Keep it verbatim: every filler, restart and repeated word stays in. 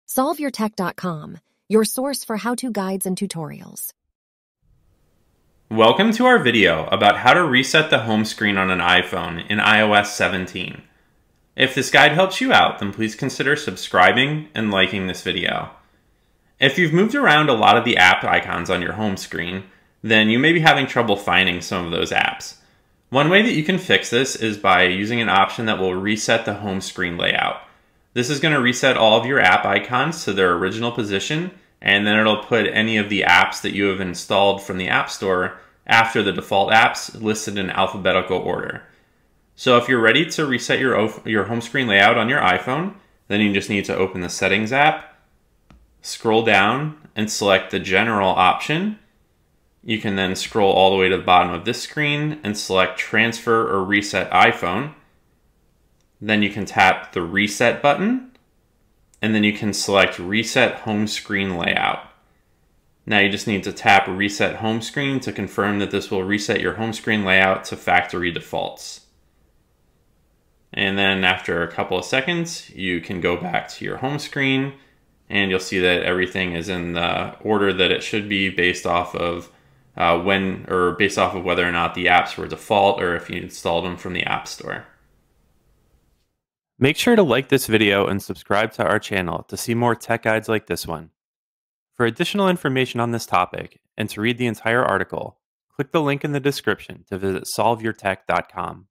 solve your tech dot com, your source for how-to guides and tutorials. Welcome to our video about how to reset the home screen on an iPhone in i O S seventeen. If this guide helps you out, then please consider subscribing and liking this video. If you've moved around a lot of the app icons on your home screen, then you may be having trouble finding some of those apps. One way that you can fix this is by using an option that will reset the home screen layout. This is going to reset all of your app icons to their original position, and then it'll put any of the apps that you have installed from the App Store after the default apps listed in alphabetical order. So if you're ready to reset your, your home screen layout on your iPhone, then you just need to open the Settings app, scroll down, and select the General option. You can then scroll all the way to the bottom of this screen and select Transfer or Reset iPhone. Then you can tap the Reset button, and then you can select Reset Home Screen Layout. Now you just need to tap Reset Home Screen to confirm that this will reset your home screen layout to factory defaults. And then after a couple of seconds, you can go back to your home screen, and you'll see that everything is in the order that it should be based off of uh, when, or based off of whether or not the apps were default or if you installed them from the App Store. Make sure to like this video and subscribe to our channel to see more tech guides like this one. For additional information on this topic and to read the entire article, click the link in the description to visit solve your tech dot com.